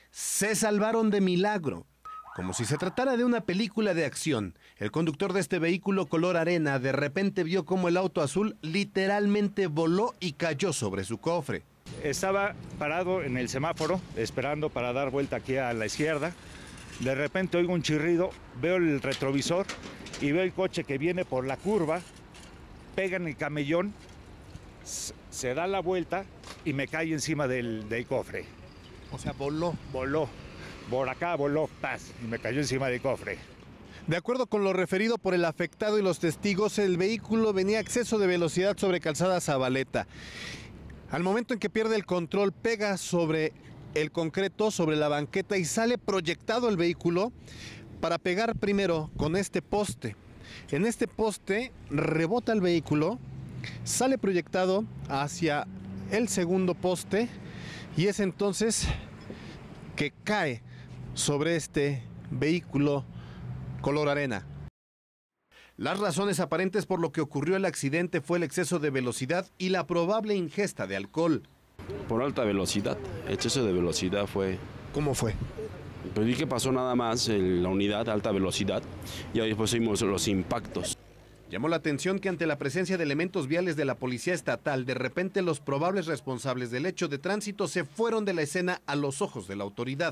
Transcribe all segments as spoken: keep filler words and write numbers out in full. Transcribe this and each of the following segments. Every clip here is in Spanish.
se salvaron de milagro. Como si se tratara de una película de acción, el conductor de este vehículo color arena de repente vio cómo el auto azul literalmente voló y cayó sobre su cofre. Estaba parado en el semáforo, esperando para dar vuelta aquí a la izquierda. De repente oigo un chirrido, veo el retrovisor y veo el coche que viene por la curva, pega en el camellón, se da la vuelta y me cae encima del, del cofre. O sea, voló. Voló. Por acá voló, paz, y me cayó encima del cofre. De acuerdo con lo referido por el afectado y los testigos, el vehículo venía a exceso de velocidad sobre Calzada Zabaleta. Al momento en que pierde el control, pega sobre el concreto, sobre la banqueta y sale proyectado el vehículo para pegar primero con este poste. En este poste rebota el vehículo, sale proyectado hacia el segundo poste y es entonces que cae sobre este vehículo color arena. Las razones aparentes por lo que ocurrió el accidente fue el exceso de velocidad y la probable ingesta de alcohol. Por alta velocidad, exceso de velocidad fue. ¿Cómo fue? Pues vi que pasó nada más en la unidad, alta velocidad, y ahí después vimos los impactos. Llamó la atención que ante la presencia de elementos viales de la Policía Estatal, de repente los probables responsables del hecho de tránsito se fueron de la escena a los ojos de la autoridad.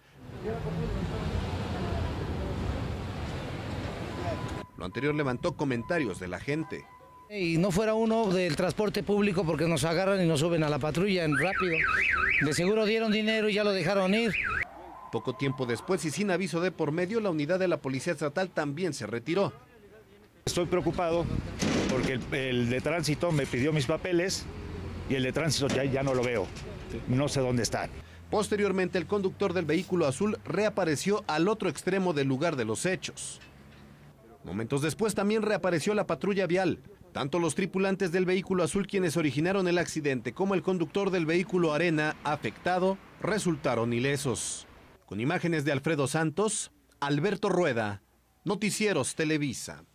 Lo anterior levantó comentarios de la gente. Y no fuera uno del transporte público porque nos agarran y nos suben a la patrulla en rápido. De seguro dieron dinero y ya lo dejaron ir. Poco tiempo después y sin aviso de por medio, la unidad de la Policía Estatal también se retiró. Estoy preocupado porque el, el de tránsito me pidió mis papeles y el de tránsito ya, ya no lo veo. No sé dónde están. Posteriormente, el conductor del vehículo azul reapareció al otro extremo del lugar de los hechos. Momentos después también reapareció la patrulla vial. Tanto los tripulantes del vehículo azul quienes originaron el accidente como el conductor del vehículo arena afectado resultaron ilesos. Con imágenes de Alfredo Santos, Alberto Rueda, Noticieros Televisa.